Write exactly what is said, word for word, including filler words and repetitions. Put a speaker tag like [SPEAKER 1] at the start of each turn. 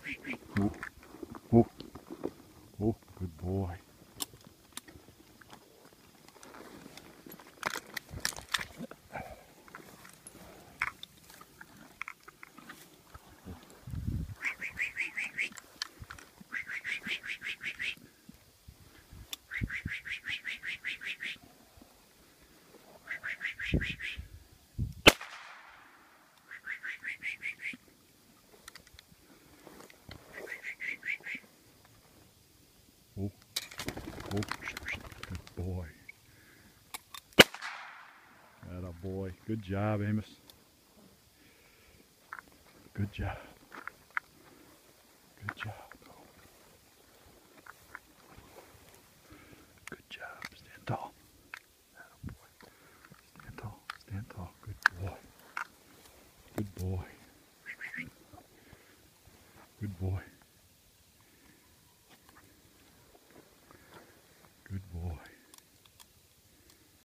[SPEAKER 1] Oh, oh, oh, good boy. Oh, oh, good boy. Atta boy. Good job, Amos. Good job. Good job. Good job. Stand tall. Atta boy. Stand tall. Stand tall. Good boy. Good boy. Good boy. Good boy.